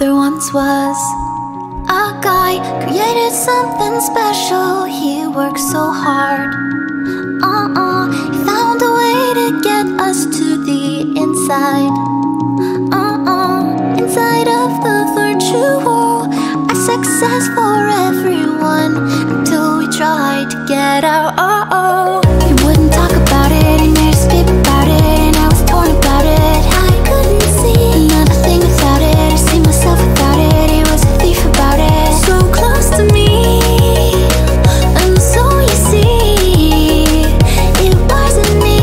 There once was a guy, created something special. He worked so hard. He found a way to get us to the inside. Inside of the virtual, a success for everyone, until we tried to get out. He wouldn't talk about it, he made us skip about it, and I was torn about it. I couldn't see another thing without it, I see myself without it. He was a thief about it, so close to me, and so you see, it wasn't me.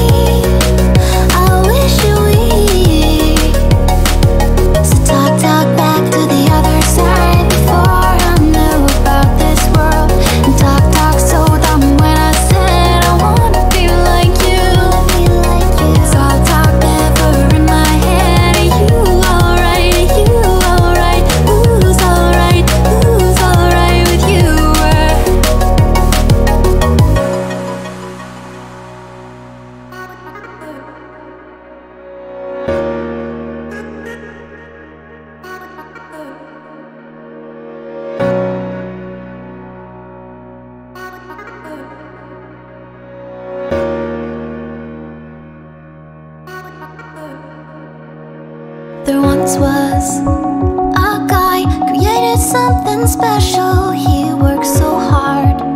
I wish we so talk back to the other side before I knew about this world. And talk so dumb when I said I wanna be like you. Talk never in my head. Are you alright? Are you alright? Who's alright? Who's alright with you? There once was a guy, created something special. He worked so hard.